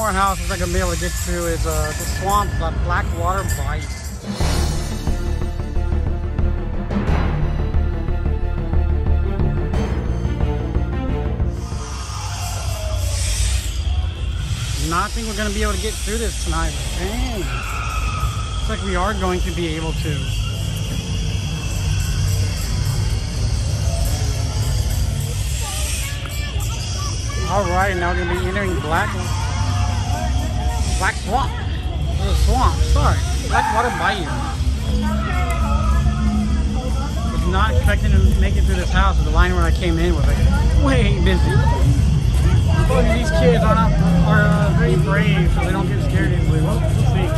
more houses I can be able to get to is the swamp, the Blackwater Bayou. Not think we're going to be able to get through this tonight. Dang. Looks like we are going to be able to. Alright, now we're going to be entering Black Swamp. The swamp, sorry. Blackwater Bayou. Was not expecting to make it through this house. The line where I came in was like way busy. These kids are very brave, so they don't get scared easily. We'll see.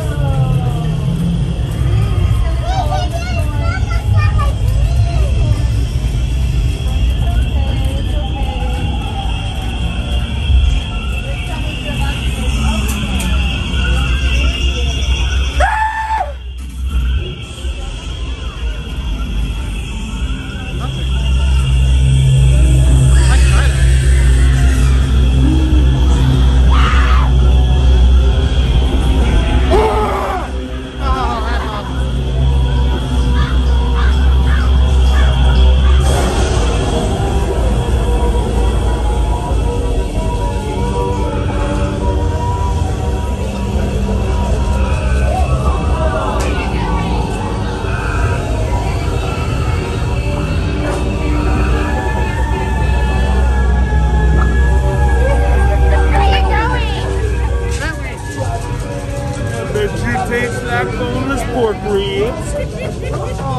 Taste like boneless pork ribs.